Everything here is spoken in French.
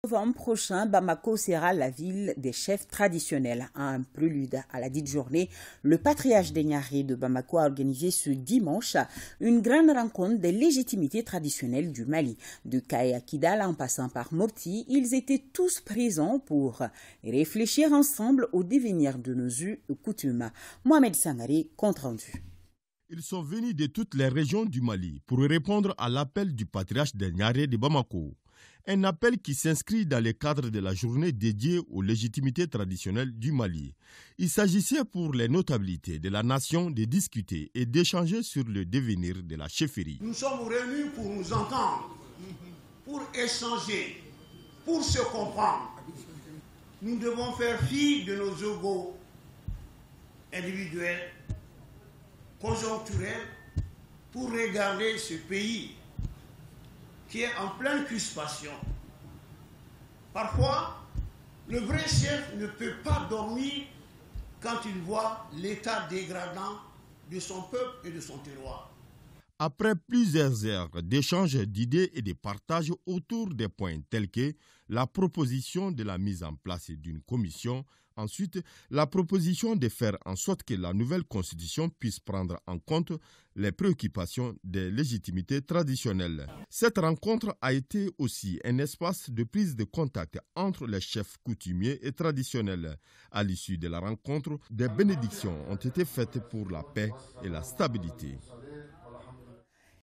Novembre prochain, Bamako sera la ville des chefs traditionnels. Un prélude à la dite journée, le patriarche des Niaré de Bamako a organisé ce dimanche une grande rencontre des légitimités traditionnelles du Mali. De Kaya Kidal en passant par Mopti, ils étaient tous présents pour réfléchir ensemble au devenir de nos us et coutumes. Mohamed Sangari, compte rendu. Ils sont venus de toutes les régions du Mali pour répondre à l'appel du patriarche des Niaré de Bamako. Un appel qui s'inscrit dans le cadre de la journée dédiée aux légitimités traditionnelles du Mali. Il s'agissait pour les notabilités de la nation de discuter et d'échanger sur le devenir de la chefferie. Nous sommes réunis pour nous entendre, pour échanger, pour se comprendre. Nous devons faire fi de nos égos individuels, conjoncturels, pour regarder ce pays qui est en pleine crispation. Parfois, le vrai chef ne peut pas dormir quand il voit l'état dégradant de son peuple et de son terroir. Après plusieurs heures d'échanges d'idées et de partage autour des points tels que la proposition de la mise en place d'une commission, ensuite la proposition de faire en sorte que la nouvelle constitution puisse prendre en compte les préoccupations des légitimités traditionnelles. Cette rencontre a été aussi un espace de prise de contact entre les chefs coutumiers et traditionnels. À l'issue de la rencontre, des bénédictions ont été faites pour la paix et la stabilité.